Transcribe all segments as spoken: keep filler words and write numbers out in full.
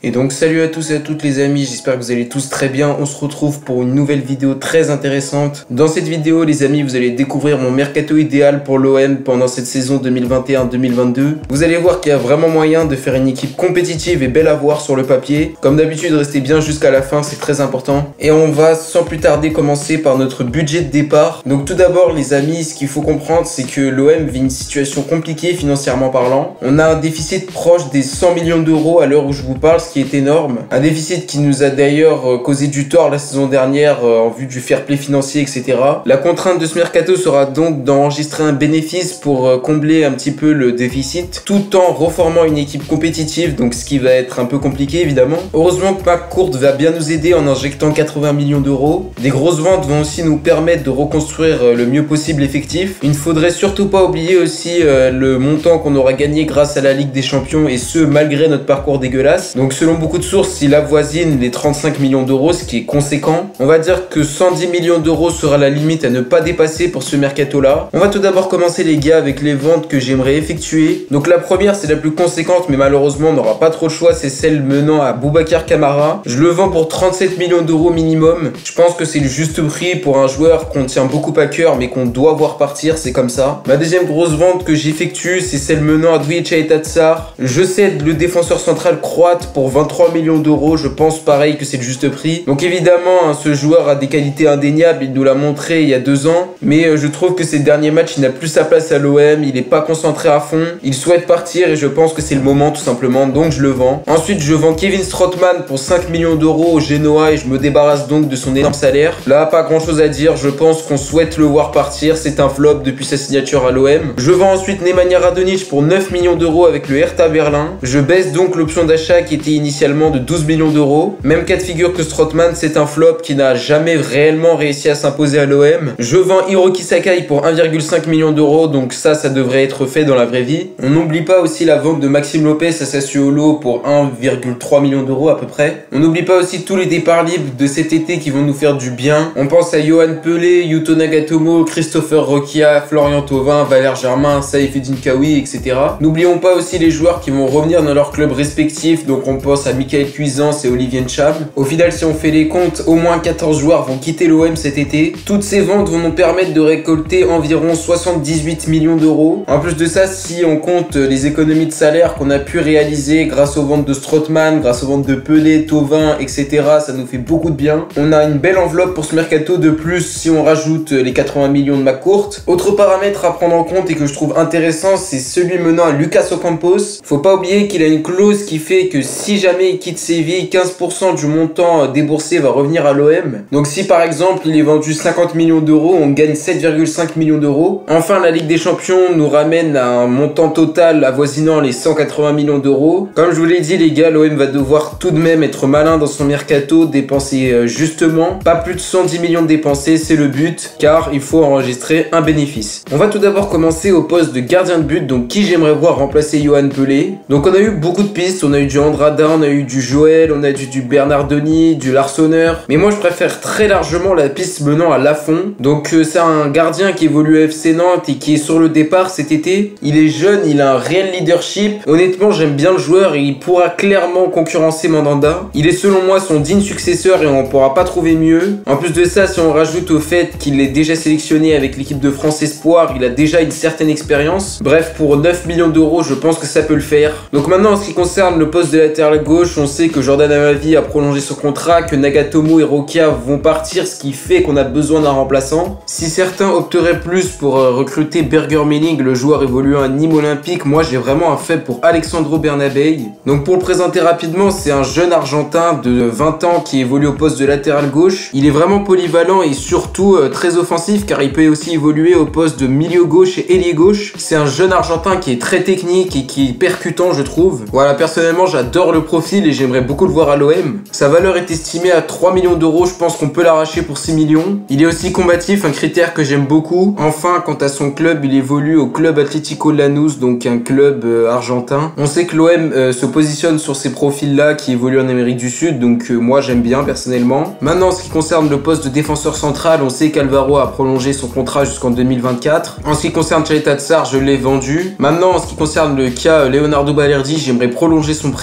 Et donc salut à tous et à toutes les amis, j'espère que vous allez tous très bien. On se retrouve pour une nouvelle vidéo très intéressante. Dans cette vidéo les amis, vous allez découvrir mon mercato idéal pour l'O M pendant cette saison deux mille vingt et un deux mille vingt-deux. Vous allez voir qu'il y a vraiment moyen de faire une équipe compétitive et belle à voir sur le papier. Comme d'habitude, restez bien jusqu'à la fin, c'est très important. Et on va sans plus tarder commencer par notre budget de départ. Donc tout d'abord les amis, ce qu'il faut comprendre c'est que l'O M vit une situation compliquée financièrement parlant. On a un déficit proche des cent millions d'euros à l'heure où je vous parle, ce qui est énorme. Un déficit qui nous a d'ailleurs euh, causé du tort la saison dernière euh, en vue du fair play financier, et cetera. La contrainte de ce mercato sera donc d'enregistrer un bénéfice pour euh, combler un petit peu le déficit, tout en reformant une équipe compétitive, donc ce qui va être un peu compliqué évidemment. Heureusement que McCourt va bien nous aider en injectant quatre-vingts millions d'euros. Des grosses ventes vont aussi nous permettre de reconstruire euh, le mieux possible l'effectif. Il ne faudrait surtout pas oublier aussi euh, le montant qu'on aura gagné grâce à la Ligue des Champions, et ce malgré notre parcours dégueulasse. Donc selon beaucoup de sources, il avoisine les trente-cinq millions d'euros, ce qui est conséquent. On va dire que cent dix millions d'euros sera la limite à ne pas dépasser pour ce mercato là. On va tout d'abord commencer les gars avec les ventes que j'aimerais effectuer. Donc la première c'est la plus conséquente, mais malheureusement on n'aura pas trop le choix, c'est celle menant à Boubacar Kamara. Je le vends pour trente-sept millions d'euros minimum. Je pense que c'est le juste prix pour un joueur qu'on tient beaucoup à cœur mais qu'on doit voir partir, c'est comme ça. Ma deuxième grosse vente que j'effectue c'est celle menant à Douye Chaïtatsar. Je cède le défenseur central croate pour vingt-trois millions d'euros, je pense pareil que c'est le juste prix. Donc évidemment hein, ce joueur a des qualités indéniables, il nous l'a montré il y a deux ans, mais euh, je trouve que ces derniers matchs il n'a plus sa place à l'O M, il est pas concentré à fond, il souhaite partir et je pense que c'est le moment tout simplement, donc je le vends. Ensuite je vends Kevin Strootman pour cinq millions d'euros au Genoa et je me débarrasse donc de son énorme salaire. Là pas grand chose à dire, je pense qu'on souhaite le voir partir, c'est un flop depuis sa signature à l'O M. Je vends ensuite Nemanja Radonjic pour neuf millions d'euros avec le Hertha Berlin. Je baisse donc l'option d'achat qui était initialement de douze millions d'euros. Même cas de figure que Strootman, c'est un flop qui n'a jamais réellement réussi à s'imposer à l'O M. Je vends Hiroki Sakai pour un virgule cinq million d'euros, donc ça, ça devrait être fait dans la vraie vie. On n'oublie pas aussi la vente de Maxime Lopez à Sassuolo pour un virgule trois million d'euros à peu près. On n'oublie pas aussi tous les départs libres de cet été qui vont nous faire du bien. On pense à Yohan Pelé, Yuto Nagatomo, Christopher Roquia, Florian Thauvin, Valère Germain, Saïfedine Kaoui, et cetera. N'oublions pas aussi les joueurs qui vont revenir dans leur club respectif, donc on pense à Michael Cuisance et Olivier Ncham. Au final, si on fait les comptes, au moins quatorze joueurs vont quitter l'O M cet été. Toutes ces ventes vont nous permettre de récolter environ soixante-dix-huit millions d'euros. En plus de ça, si on compte les économies de salaire qu'on a pu réaliser grâce aux ventes de Strootman, grâce aux ventes de Pelé, Thauvin, et cetera, ça nous fait beaucoup de bien. On a une belle enveloppe pour ce mercato de plus si on rajoute les quatre-vingts millions de McCourt. Autre paramètre à prendre en compte et que je trouve intéressant, c'est celui menant à Lucas Ocampos. Faut pas oublier qu'il a une clause qui fait que si jamais il quitte Séville, quinze pour cent du montant déboursé va revenir à l'O M. Donc si par exemple il est vendu cinquante millions d'euros, on gagne sept virgule cinq millions d'euros. Enfin, la Ligue des Champions nous ramène à un montant total avoisinant les cent quatre-vingts millions d'euros. Comme je vous l'ai dit les gars, l'O M va devoir tout de même être malin dans son mercato, dépenser justement. Pas plus de cent dix millions de dépensés, c'est le but, car il faut enregistrer un bénéfice. On va tout d'abord commencer au poste de gardien de but, donc qui j'aimerais voir remplacer Yohan Pelé. Donc on a eu beaucoup de pistes, on a eu du Andrada, on a eu du Joël, on a eu du Bernardoni, du Larsonneur, mais moi je préfère très largement la piste menant à Lafont. Donc euh, c'est un gardien qui évolue à F C Nantes et qui est sur le départ cet été. Il est jeune, il a un réel leadership. Honnêtement j'aime bien le joueur et il pourra clairement concurrencer Mandanda. Il est selon moi son digne successeur et on pourra pas trouver mieux. En plus de ça, si on rajoute au fait qu'il est déjà sélectionné avec l'équipe de France Espoir, il a déjà une certaine expérience. Bref, pour neuf millions d'euros, je pense que ça peut le faire. Donc maintenant, en ce qui concerne le poste de latéral gauche, on sait que Jordan Amavi a prolongé son contrat, que Nagatomo et Roquia vont partir, ce qui fait qu'on a besoin d'un remplaçant. Si certains opteraient plus pour euh, recruter Berger Melling, le joueur évoluant à Nîmes Olympique, moi j'ai vraiment un fait pour Alexandro Bernabei. Donc pour le présenter rapidement, c'est un jeune argentin de vingt ans qui évolue au poste de latéral gauche. Il est vraiment polyvalent et surtout euh, très offensif car il peut aussi évoluer au poste de milieu gauche et ailier gauche. C'est un jeune argentin qui est très technique et qui est percutant je trouve. Voilà, personnellement j'adore le profil et j'aimerais beaucoup le voir à l'O M. Sa valeur est estimée à trois millions d'euros, je pense qu'on peut l'arracher pour six millions. Il est aussi combatif, un critère que j'aime beaucoup. Enfin, quant à son club, il évolue au club Atlético Lanús, donc un club euh, argentin. On sait que l'O M euh, se positionne sur ces profils là qui évoluent en Amérique du Sud, donc euh, moi j'aime bien personnellement. Maintenant, en ce qui concerne le poste de défenseur central, on sait qu'Alvaro a prolongé son contrat jusqu'en deux mille vingt-quatre. En ce qui concerne Chaïtatsar, je l'ai vendu. Maintenant, en ce qui concerne le cas Leonardo Balerdi, j'aimerais prolonger son prêt d'un an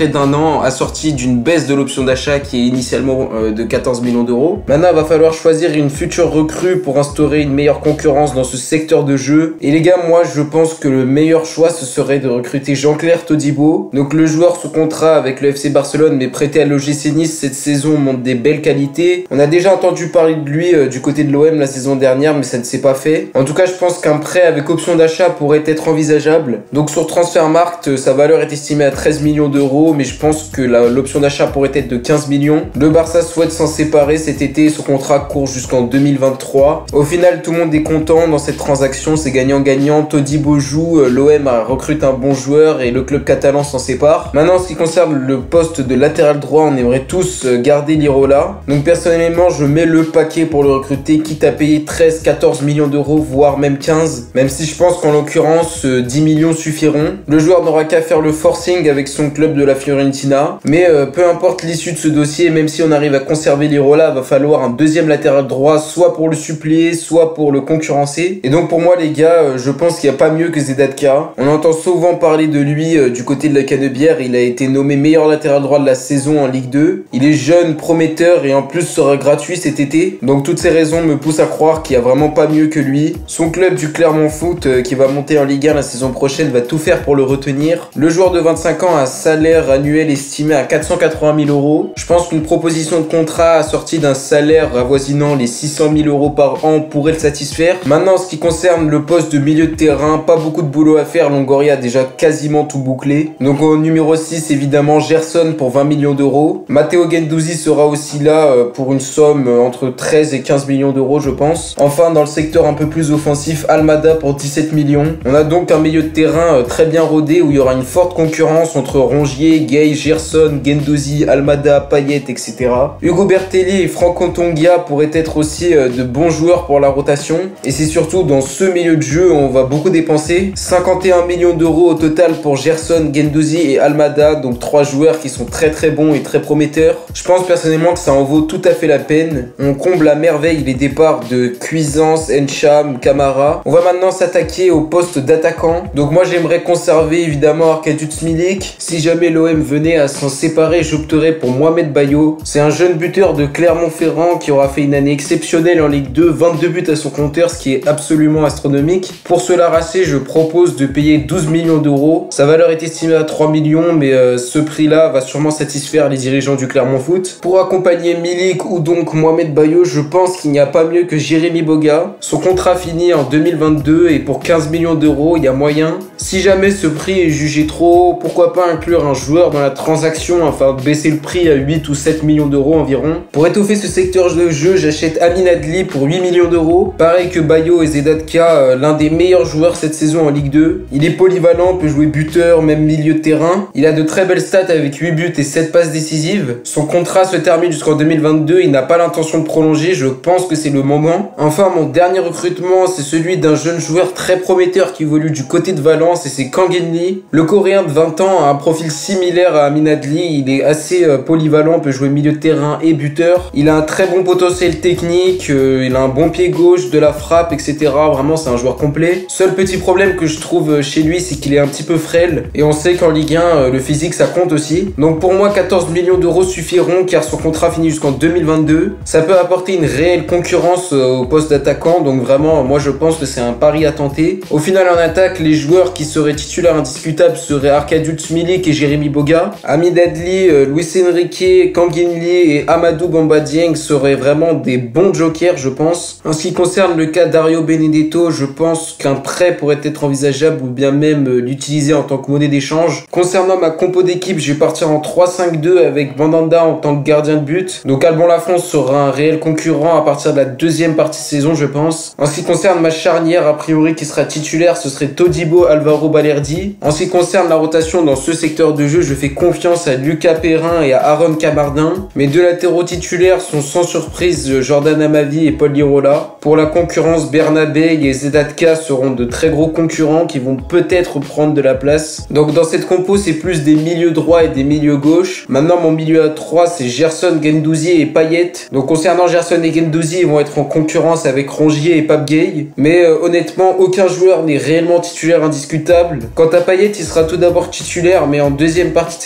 également assorti d'une baisse de l'option d'achat qui est initialement euh, de quatorze millions d'euros. Maintenant, il va falloir choisir une future recrue pour instaurer une meilleure concurrence dans ce secteur de jeu. Et les gars, moi, je pense que le meilleur choix, ce serait de recruter Jean-Claire Todibo. Donc le joueur sous contrat avec le F C Barcelone, mais prêté à l'O G C Nice cette saison, montre des belles qualités. On a déjà entendu parler de lui euh, du côté de l'O M la saison dernière, mais ça ne s'est pas fait. En tout cas, je pense qu'un prêt avec option d'achat pourrait être envisageable. Donc sur Transfermarkt, sa valeur est estimée à treize millions d'euros, mais je pense que l'option d'achat pourrait être de quinze millions. Le Barça souhaite s'en séparer cet été, son contrat court jusqu'en deux mille vingt-trois. Au final, tout le monde est content dans cette transaction, c'est gagnant-gagnant. Todibo joue, l'O M recrute un bon joueur et le club catalan s'en sépare. Maintenant, en ce qui concerne le poste de latéral droit, on aimerait tous garder Lirola. Donc personnellement, je mets le paquet pour le recruter, quitte à payer treize quatorze millions d'euros, voire même quinze. Même si je pense qu'en l'occurrence, dix millions suffiront. Le joueur n'aura qu'à faire le forcing avec son club de la Fiorentina. Mais euh, peu importe l'issue de ce dossier, même si on arrive à conserver Lirola, va falloir un deuxième latéral droit, soit pour le suppléer, soit pour le concurrencer. Et donc pour moi les gars, euh, je pense qu'il n'y a pas mieux que Zedatka. On entend souvent parler de lui euh, du côté de la Canebière. Il a été nommé meilleur latéral droit de la saison en Ligue deux. Il est jeune, prometteur et en plus sera gratuit cet été. Donc toutes ces raisons me poussent à croire qu'il n'y a vraiment pas mieux que lui. Son club du Clermont Foot euh, qui va monter en Ligue un la saison prochaine va tout faire pour le retenir. Le joueur de vingt-cinq ans a un salaire annuel estimé à quatre cent quatre-vingt mille euros. Je pense qu'une proposition de contrat assortie d'un salaire avoisinant les six cent mille euros par an pourrait le satisfaire. Maintenant, en ce qui concerne le poste de milieu de terrain, pas beaucoup de boulot à faire. Longoria a déjà quasiment tout bouclé. Donc au numéro six, évidemment, Gerson pour vingt millions d'euros. Matteo Guendouzi sera aussi là pour une somme entre treize et quinze millions d'euros, je pense. Enfin, dans le secteur un peu plus offensif, Almada pour dix-sept millions. On a donc un milieu de terrain très bien rodé où il y aura une forte concurrence entre Rongier, Gay, Gerson, Guendouzi, Almada, Payet, et cetera. Hugo Bertelli et Franck Ontongia pourraient être aussi de bons joueurs pour la rotation. Et c'est surtout dans ce milieu de jeu où on va beaucoup dépenser. cinquante et un millions d'euros au total pour Gerson, Guendouzi et Almada. Donc trois joueurs qui sont très très bons et très prometteurs. Je pense personnellement que ça en vaut tout à fait la peine. On comble à merveille les départs de Cuisance, Encham, Camara. On va maintenant s'attaquer au poste d'attaquant. Donc moi j'aimerais conserver évidemment Arkadiusz Milik. Si jamais l'O M venait à s'en séparer, j'opterais pour Mohamed Bayo. C'est un jeune buteur de Clermont-Ferrand qui aura fait une année exceptionnelle en Ligue deux, vingt-deux buts à son compteur, ce qui est absolument astronomique. Pour ce Laracé, je propose de payer douze millions d'euros. Sa valeur est estimée à trois millions, mais euh, ce prix-là va sûrement satisfaire les dirigeants du Clermont Foot. Pour accompagner Milik ou donc Mohamed Bayo, je pense qu'il n'y a pas mieux que Jérémy Boga. Son contrat finit en deux mille vingt-deux et pour quinze millions d'euros, il y a moyen. Si jamais ce prix est jugé trop haut, pourquoi pas inclure un joueur dans la transaction afin de baisser le prix à huit ou sept millions d'euros environ. Pour étoffer ce secteur de jeu, j'achète Amin Adli pour huit millions d'euros. Pareil que Bayo et Zedatka, euh, l'un des meilleurs joueurs cette saison en Ligue deux. Il est polyvalent, peut jouer buteur, même milieu de terrain. Il a de très belles stats avec huit buts et sept passes décisives. Son contrat se termine jusqu'en deux mille vingt-deux, il n'a pas l'intention de prolonger, je pense que c'est le moment. Enfin, mon dernier recrutement, c'est celui d'un jeune joueur très prometteur qui évolue du côté de Valence et c'est Kang In-lee. Le Coréen de vingt ans a un profil similaire à Amin Adli, il est assez euh, polyvalent, peut jouer milieu de terrain et buteur. Il a un très bon potentiel technique, euh, il a un bon pied gauche, de la frappe, et cetera. Vraiment, c'est un joueur complet. Seul petit problème que je trouve chez lui, c'est qu'il est un petit peu frêle. Et on sait qu'en Ligue un, euh, le physique, ça compte aussi. Donc pour moi, quatorze millions d'euros suffiront car son contrat finit jusqu'en deux mille vingt-deux. Ça peut apporter une réelle concurrence euh, au poste d'attaquant. Donc vraiment, moi je pense que c'est un pari à tenter. Au final, en attaque, les joueurs qui seraient titulaires indiscutables seraient Arkadiusz Milik et Jérémy Boga. Amin Adli, euh, Luis Enrique, Kang In-lee et Amadou Bamba Dieng seraient vraiment des bons jokers, je pense. En ce qui concerne le cas Dario Benedetto, je pense qu'un prêt pourrait être envisageable ou bien même euh, l'utiliser en tant que monnaie d'échange. Concernant ma compo d'équipe, je vais partir en trois cinq deux avec Mandanda en tant que gardien de but. Donc Albon Lafont sera un réel concurrent à partir de la deuxième partie de saison, je pense. En ce qui concerne ma charnière, a priori qui sera titulaire, ce serait Todibo, Alvaro Balerdi. En ce qui concerne la rotation dans ce secteur de jeu, je fais confiance à Lucas Perrin et à Aaron Camardin. Mes deux latéraux titulaires sont sans surprise Jordan Amavi et Paul Lirola. Pour la concurrence, Bernabé et Zedatka seront de très gros concurrents qui vont peut-être prendre de la place. Donc dans cette compo, c'est plus des milieux droits et des milieux gauche. Maintenant, mon milieu à trois, c'est Gerson, Guendouzi et Payet. Donc concernant Gerson et Guendouzi, ils vont être en concurrence avec Rongier et Pape Gueye. Mais euh, honnêtement, aucun joueur n'est réellement titulaire indiscutable. Quant à Payet, il sera tout d'abord titulaire, mais en deuxième partie de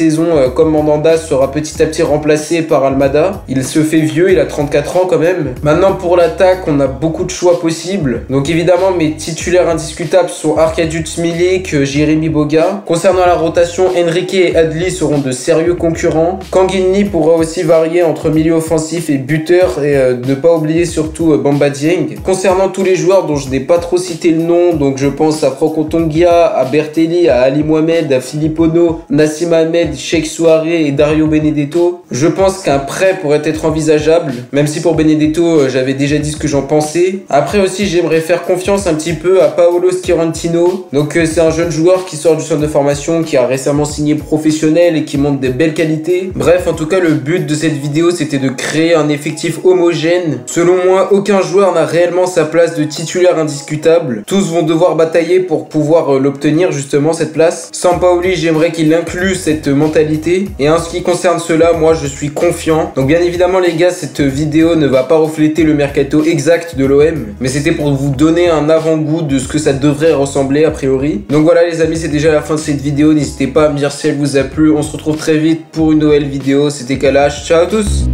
saison, euh, comme Mandanda sera petit à petit remplacé par Almada. Il se fait vieux, il a trente-quatre ans quand même. Maintenant pour l'attaque, on a beaucoup de choix possibles. Donc évidemment mes titulaires indiscutables sont Arkadiusz Milik, Jérémy Boga. Concernant la rotation, Enrique et Adli seront de sérieux concurrents. Kanginli pourra aussi varier entre milieu offensif et buteur, et euh, ne pas oublier surtout euh, Bamba Dieng. Concernant tous les joueurs dont je n'ai pas trop cité le nom, donc je pense à Franco Tongia, à Bertelli, à Ali Mohamed, à Philippe Ono, Nassim Ahmed, Cheikh Souaré et Dario Benedetto, je pense qu'un prêt pourrait être envisageable, même si pour Benedetto euh, j'avais déjà dit ce que j'en pensais. Après aussi j'aimerais faire confiance un petit peu à Paolo Schiorantino. Donc euh, c'est un jeune joueur qui sort du centre de formation, qui a récemment signé professionnel et qui montre des belles qualités. Bref, en tout cas le but de cette vidéo c'était de créer un effectif homogène. Selon moi, aucun joueur n'a réellement sa place de titulaire indiscutable. Tous vont devoir batailler pour pouvoir euh, l'obtenir justement cette place. Sampaoli, j'aimerais qu'il inclue cette mentalité. Et en ce qui concerne cela, moi je suis confiant. Donc bien évidemment les gars, cette vidéo ne va pas refléter le mercato exact de l'O M, mais c'était pour vous donner un avant-goût de ce que ça devrait ressembler a priori. Donc voilà les amis, c'est déjà la fin de cette vidéo. N'hésitez pas à me dire si elle vous a plu. On se retrouve très vite pour une nouvelle vidéo. C'était Kalash. Ciao à tous.